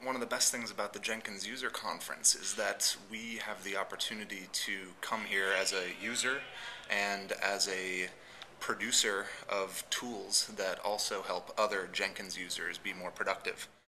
one of the best things about the Jenkins User Conference is that we have the opportunity to come here as a user and as a producer of tools that also help other Jenkins users be more productive.